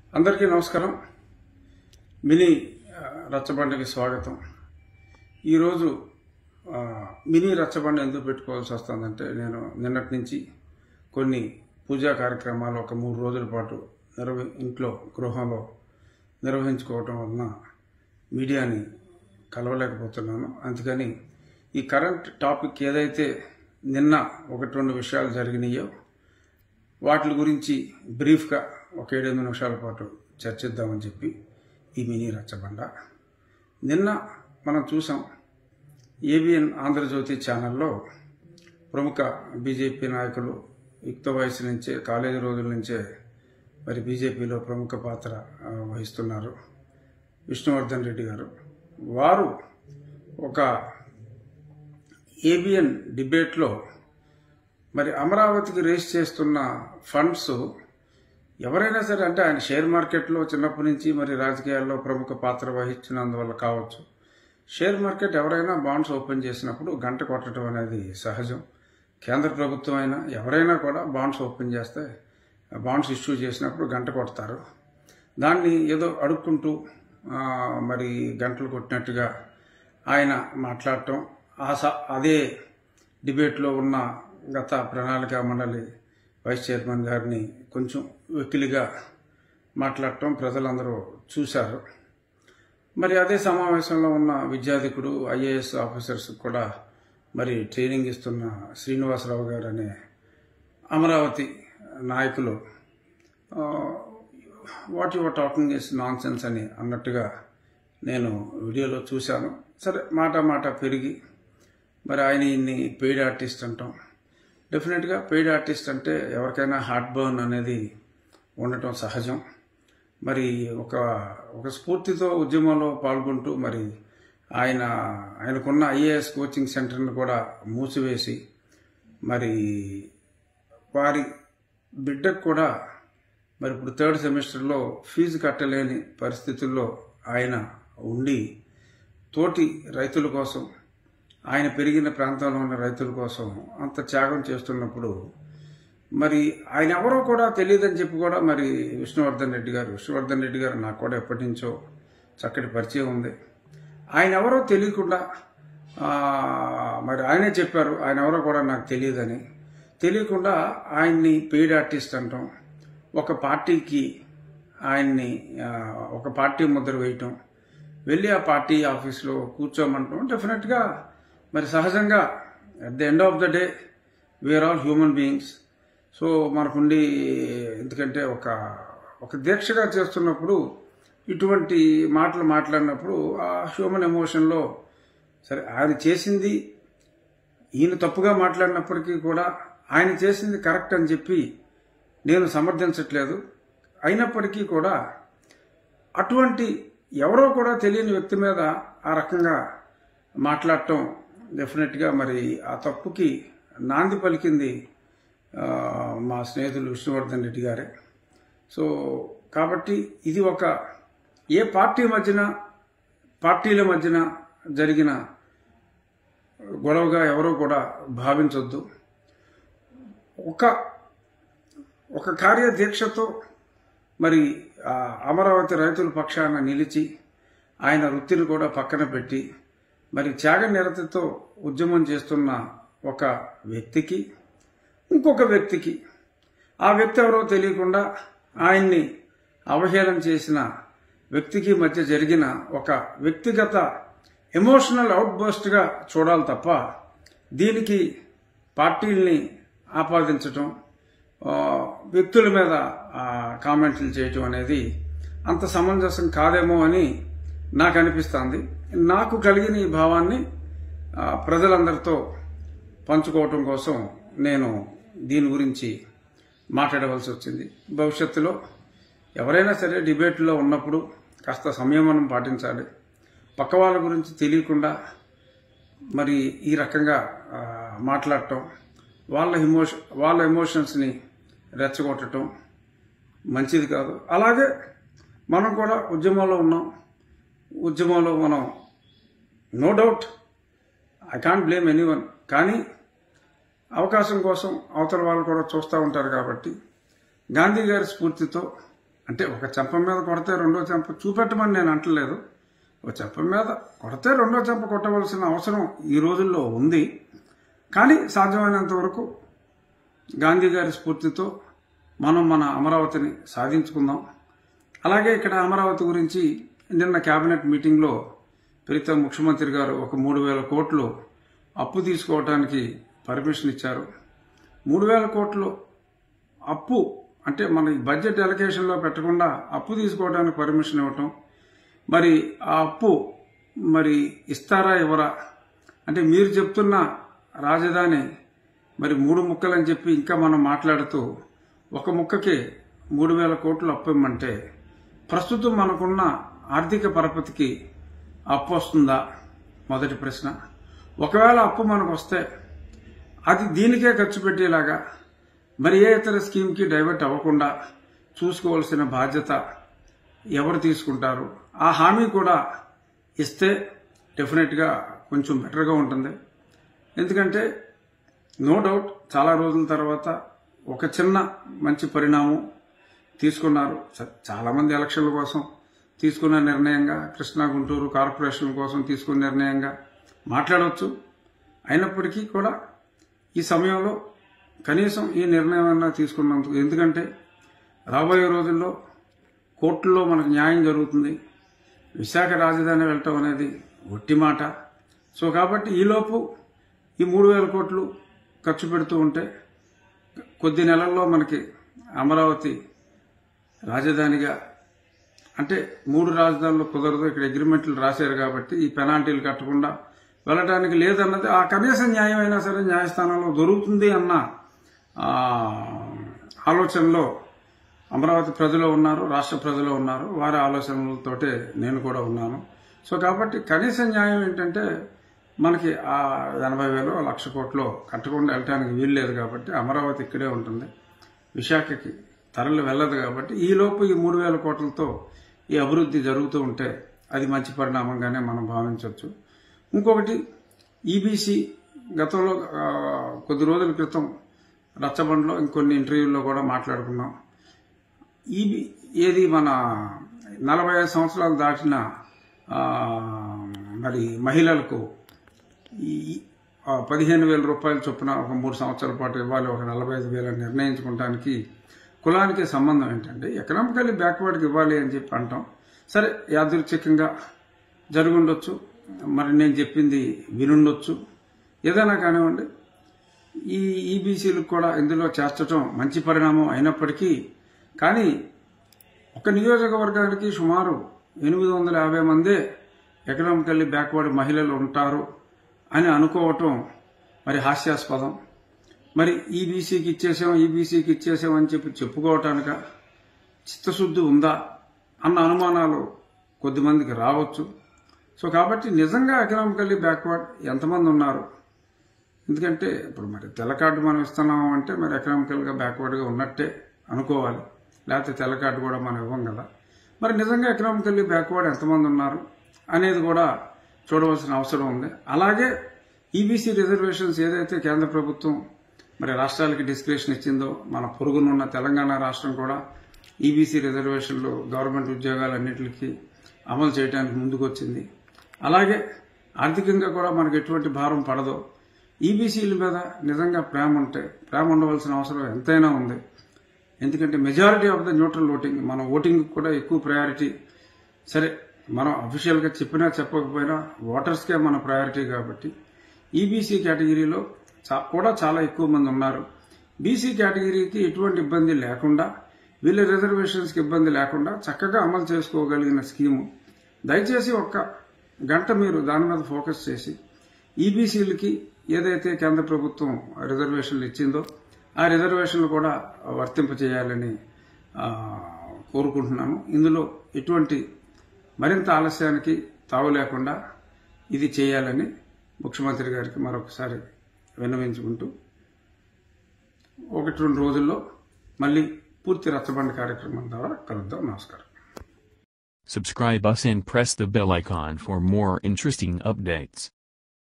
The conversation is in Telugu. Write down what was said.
అందరికీ నమస్కారం. మినీ రచ్చబండకి స్వాగతం. ఈరోజు మినీ రచ్చబండ ఎందుకు పెట్టుకోవాల్సి వస్తుందంటే, నేను నిన్నటి నుంచి కొన్ని పూజా కార్యక్రమాలు ఒక 3 రోజుల పాటు ఇంట్లో గృహంలో నిర్వహించుకోవటం వలన మీడియాని కలవలేకపోతున్నాను. అందుకని ఈ కరెంట్ టాపిక్ ఏదైతే నిన్న 1-2 విషయాలు జరిగినాయో వాటి గురించి బ్రీఫ్గా ఒక 7-8 నిమిషాల పాటు చర్చిద్దామని చెప్పి ఈ మినీ రచ్చబండ. నిన్న మనం చూసాం, ఏబిఎన్ ఆంధ్రజ్యోతి ఛానల్లో ప్రముఖ బీజేపీ నాయకులు యుక్త వయసు నుంచే, కాలేజీ రోజుల నుంచే మరి బీజేపీలో ప్రముఖ పాత్ర వహిస్తున్నారు విష్ణువర్ధన్ రెడ్డి గారు. వారు ఒక ఏబిఎన్ డిబేట్లో మరి అమరావతికి రేస్ చేస్తున్న ఫండ్స్ ఎవరైనా సరే, అంటే ఆయన షేర్ మార్కెట్లో చిన్నప్పటి నుంచి మరి రాజకీయాల్లో ప్రముఖ పాత్ర వహించినందువల్ల కావచ్చు, షేర్ మార్కెట్ ఎవరైనా బాండ్స్ ఓపెన్ చేసినప్పుడు గంట కొట్టడం అనేది సహజం. కేంద్ర ప్రభుత్వం అయినా ఎవరైనా కూడా బాండ్స్ ఓపెన్ చేస్తే, బాండ్స్ ఇష్యూ చేసినప్పుడు గంట కొడతారు. దాన్ని ఏదో అడుక్కుంటూ మరి గంటలు కొట్టినట్టుగా ఆయన మాట్లాడటం, అదే డిబేట్లో ఉన్న గత ప్రణాళిక మండలి వైస్ చైర్మన్ గారిని కొంచెం వెకిలిగా మాట్లాడటం ప్రజలందరూ చూశారు. మరి అదే సమావేశంలో ఉన్న విద్యాధికుడు, ఐఏఎస్ ఆఫీసర్స్ కూడా మరి ట్రైనింగ్ ఇస్తున్న శ్రీనివాసరావు గారు అనే అమరావతి నాయకులు what your talking is nonsense అని అన్నట్టుగా నేను వీడియోలో చూశాను. సరే, మాట పెరిగి మరి ఆయన ఇన్ని పెయిడ్ ఆర్టిస్ట్ అంటాం. డెఫినెట్గా పెయిడ్ ఆర్టిస్ట్ అంటే ఎవరికైనా హార్ట్ బర్న్ అనేది ఉండటం సహజం. మరి ఒక స్ఫూర్తితో ఉద్యమంలో పాల్గొంటూ మరి ఆయనకున్న ఐఏఎస్ కోచింగ్ సెంటర్ని కూడా మూసివేసి మరి వారి బిడ్డకు కూడా మరి ఇప్పుడు 3rd సెమిస్టర్లో ఫీజు కట్టలేని పరిస్థితుల్లో ఆయన ఉండి తోటి రైతుల కోసం, ఆయన పెరిగిన ప్రాంతంలో ఉన్న రైతుల కోసం అంత త్యాగం చేస్తున్నప్పుడు మరి ఆయన ఎవరో కూడా తెలియదని చెప్పి కూడా మరి విష్ణువర్ధన్ రెడ్డి గారు నాకు కూడా ఎప్పటి నుంచో చక్కటి పరిచయం ఉంది. ఆయన ఎవరో తెలియకుండా మరి ఆయనే చెప్పారు, ఆయన ఎవరో కూడా నాకు తెలియదని. తెలియకుండా ఆయన్ని పెయిడ్ ఆర్టిస్ట్ అంటాం, ఒక పార్టీకి ఆయన్ని ఒక పార్టీ ముద్ర వేయటం, వెళ్ళి ఆ పార్టీ ఆఫీస్లో కూర్చోమంటాం. డెఫినెట్గా మరి సహజంగా at the end of the day we are all human beings. So మనకుండి, ఎందుకంటే ఒక దీక్షగా చేస్తున్నప్పుడు ఇటువంటి మాటలు మాట్లాడినప్పుడు ఆ హ్యూమన్ ఎమోషన్లో, సరే ఆయన చేసింది, ఈయన తప్పుగా మాట్లాడినప్పటికీ కూడా ఆయన చేసింది కరెక్ట్ అని చెప్పి నేను సమర్థించట్లేదు. అయినప్పటికీ కూడా అటువంటి ఎవరో కూడా తెలియని వ్యక్తి మీద ఆ రకంగా మాట్లాడటం డెఫినెట్గా మరి ఆ తప్పుకి నాంది పలికింది మా స్నేహితులు విష్ణువర్ధన్ రెడ్డి గారే. సో కాబట్టి ఇది ఏ పార్టీల మధ్యన జరిగిన గొడవగా ఎవరో కూడా భావించొద్దు. ఒక కార్యదీక్షతో మరి అమరావతి రైతుల పక్షాన నిలిచి ఆయన వృత్తిని కూడా పక్కన పెట్టి మరి త్యాగ నిరతితో ఉద్యమం చేస్తున్న ఒక వ్యక్తికి, ఇంకొక వ్యక్తికి, ఆ వ్యక్తి ఎవరో తెలియకుండా ఆయన్ని అవహేళన చేసిన వ్యక్తికి మధ్య జరిగిన ఒక వ్యక్తిగత ఎమోషనల్ అవుట్బర్స్ట్గా చూడాలి తప్ప దీనికి పార్టీల్ని ఆపాదించటం, వ్యక్తుల మీద కామెంట్లు చేయటం అనేది అంత సమంజసం కాదేమో అని నాకు అనిపిస్తుంది. నాకు కలిగిన ఈ భావాన్ని ప్రజలందరితో పంచుకోవటం కోసం నేను దీని గురించి మాట్లాడవలసి వచ్చింది. భవిష్యత్తులో ఎవరైనా సరే డిబేట్లో ఉన్నప్పుడు కాస్త సంయమనం పాటించాలి. పక్క వాళ్ళ గురించి తెలియకుండా మరి ఈ రకంగా మాట్లాడటం, వాళ్ళ ఎమోషన్స్ని రెచ్చగొట్టడం మంచిది కాదు. అలాగే మనం కూడా ఉద్యమంలో ఉన్నాం. ఉద్యమంలో మనం no doubt, I can't blame anyone, కానీ అవకాశం కోసం అవతల వాళ్ళు కూడా చూస్తూ ఉంటారు. కాబట్టి గాంధీ గారి స్ఫూర్తితో అంటే ఒక చెంప మీద కొడితే రెండో చెంప చూపెట్టమని నేను అంటలేదు. ఒక చెంప మీద కొడితే రెండో చెంప కొట్టవలసిన అవసరం ఈ రోజుల్లో ఉంది. కానీ సాధ్యమైనంత వరకు గాంధీ గారి స్ఫూర్తితో మనం మన అమరావతిని సాధించుకుందాం. అలాగే ఇక్కడ అమరావతి గురించి నిన్న కేబినెట్ మీటింగ్లో ప్రీతం ముఖ్యమంత్రి గారు ఒక 3,000 కోట్లు అప్పు తీసుకోవడానికి పర్మిషన్ ఇచ్చారు. 3,000 కోట్లు అప్పు అంటే మన బడ్జెట్ అలొకేషన్లో పెట్టకుండా అప్పు తీసుకోవడానికి పర్మిషన్ ఇవ్వటం, మరి ఆ అప్పు మరి ఇస్తారా ఇవ్వరా అంటే మీరు చెప్తున్న రాజధాని మరి 3 ముక్కలని చెప్పి ఇంకా మనం మాట్లాడుతూ ఒక ముక్కకి 3,000 కోట్లు అప్పు ఇమ్మంటే ప్రస్తుతం మనకున్న ఆర్థిక పరపతికి అప్పు వస్తుందా? మొదటి ప్రశ్న. ఒకవేళ అప్పు మనకు వస్తే అది దీనికే ఖర్చు పెట్టేలాగా మరి ఏ ఇతర స్కీమ్కి డైవర్ట్ అవ్వకుండా చూసుకోవాల్సిన బాధ్యత ఎవరు తీసుకుంటారు? ఆ హామీ కూడా ఇస్తే డెఫినెట్గా కొంచెం బెటర్గా ఉంటుంది. ఎందుకంటే నో డౌట్ చాలా రోజుల తర్వాత ఒక చిన్న మంచి పరిణామం తీసుకున్నారు. చాలామంది ఎలక్షన్ల కోసం తీసుకున్న నిర్ణయంగా, కృష్ణా గుంటూరు కార్పొరేషన్ కోసం తీసుకున్న నిర్ణయంగా మాట్లాడవచ్చు. అయినప్పటికీ కూడా ఈ సమయంలో కనీసం ఈ నిర్ణయం అన్నా తీసుకున్నందుకు, ఎందుకంటే రాబోయే రోజుల్లో కోర్టుల్లో మనకు న్యాయం జరుగుతుంది. విశాఖ రాజధాని వెళ్ళటం అనేది ఒట్టి మాట. సో కాబట్టి ఈలోపు ఈ 3,000 కోట్లు ఖర్చు పెడుతూ ఉంటే కొద్ది నెలల్లో మనకి అమరావతి రాజధానిగా అంటే 3 రాజధానులు కుదరదు, ఇక్కడ అగ్రిమెంట్లు రాశారు కాబట్టి ఈ పెనాల్టీలు కట్టకుండా వెళ్ళడానికి లేదన్నది ఆ కనీస న్యాయం అయినా సరే న్యాయస్థానంలో దొరుకుతుంది అన్న ఆలోచనలో అమరావతి ప్రజలు ఉన్నారు, రాష్ట్ర ప్రజలు ఉన్నారు. వారి ఆలోచనలతోటే నేను కూడా ఉన్నాను. సో కాబట్టి కనీస న్యాయం ఏంటంటే మనకి ఆ 80,000 1,00,000 కోట్లు కట్టకుండా వెళ్ళటానికి వీల్లేదు కాబట్టి అమరావతి ఇక్కడే ఉంటుంది, విశాఖకి తరలి వెళ్ళదు కాబట్టి ఈలోపు ఈ 3,000 కోట్లతో ఈ అభివృద్ధి జరుగుతూ ఉంటే అది మంచి పరిణామంగానే మనం భావించవచ్చు. ఇంకొకటి ఈబీసీ గతంలో కొద్ది రోజుల క్రితం రచ్చబండలో ఇంకొన్ని ఇంటర్వ్యూల్లో కూడా మాట్లాడుకున్నాం. ఏది మన 45 సంవత్సరాలు దాటిన మరి మహిళలకు ఈ 15,000 రూపాయల చొప్పున ఒక 3 సంవత్సరాల పాటు ఇవ్వాలి, ఒక 45,000 నిర్ణయించుకోవడానికి కులానికి సంబంధం ఏంటంటే ఎకనామికల్లీ బ్యాక్వర్డ్కి ఇవ్వాలి అని చెప్పి అంటాం. సరే యాదృచ్ఛికంగా జరుగుండొచ్చు, మరి నేను చెప్పింది వినుండొచ్చు, ఏదైనా కానివ్వండి. ఈ ఈబీసీలకు కూడా ఇందులో చేర్చడం మంచి పరిణామం అయినప్పటికీ కానీ ఒక నియోజకవర్గానికి సుమారు 850 మందే ఎకనామికల్లీ బ్యాక్వర్డ్ మహిళలు ఉంటారు అని అనుకోవటం మరి హాస్యాస్పదం. మరి ఈబీసీకి ఇచ్చేసాం అని చెప్పి చెప్పుకోవటానిక చిత్తశుద్ధి ఉందా అన్న అనుమానాలు కొద్దిమందికి రావచ్చు. సో కాబట్టి నిజంగా ఎకనామికల్లీ బ్యాక్వర్డ్ ఎంతమంది ఉన్నారు? ఎందుకంటే ఇప్పుడు మరి తెల్ల కార్డు మనం ఇస్తున్నాము అంటే మరి ఎకనామికల్గా బ్యాక్వర్డ్గా ఉన్నట్టే అనుకోవాలి, లేకపోతే తెల్ల కార్డు కూడా మనం ఇవ్వం కదా. మరి నిజంగా ఎకనామికల్లీ బ్యాక్వర్డ్ ఎంతమంది ఉన్నారు అనేది కూడా చూడవలసిన అవసరం ఉంది. అలాగే ఈబీసీ రిజర్వేషన్స్ ఏదైతే కేంద్ర ప్రభుత్వం మరి రాష్ట్రాలకి డిస్క్రిప్షన్ ఇచ్చిందో మన పొరుగునున్న తెలంగాణ రాష్ట్రం కూడా ఈబీసీ రిజర్వేషన్లు గవర్నమెంట్ ఉద్యోగాలన్నింటికి అమలు చేయడానికి ముందుకు వచ్చింది. అలాగే ఆర్థికంగా కూడా మనకు ఎటువంటి భారం పడదో. ఈబీసీల మీద నిజంగా ప్రేమ ఉండవలసిన అవసరం ఎంతైనా ఉంది. ఎందుకంటే majority of the neutral voting, మన ఓటింగ్ కూడా ఎక్కువ ప్రయారిటీ. సరే మనం అఫీషియల్గా చెప్పినా చెప్పకపోయినా ఓటర్స్కే మన ప్రయారిటీ కాబట్టి ఈబీసీ కేటగిరీలో కూడా చాలా ఎక్కువ మంది ఉన్నారు. బీసీ కేటగిరీకి ఎటువంటి ఇబ్బంది లేకుండా, వీళ్ళ రిజర్వేషన్స్కి ఇబ్బంది లేకుండా చక్కగా అమలు చేసుకోగలిగిన స్కీము. దయచేసి ఒక్క గంట మీరు దాని మీద ఫోకస్ చేసి ఈబీసీలకి ఏదైతే కేంద్ర ప్రభుత్వం రిజర్వేషన్లు ఇచ్చిందో ఆ రిజర్వేషన్లు కూడా వర్తింపచేయాలని కోరుకుంటున్నాను. ఇందులో ఎటువంటి మరింత ఆలస్యానికి తావు లేకుండా ఇది చేయాలని ముఖ్యమంత్రి గారికి మరొకసారి విన్నవించుకుంటూ 1-2 రోజుల్లో మళ్ళీ పూర్తి రచ్చబండ కార్యక్రమం ద్వారా కలుద్దాం. నమస్కారం. Subscribe us and press the bell icon for more interesting updates.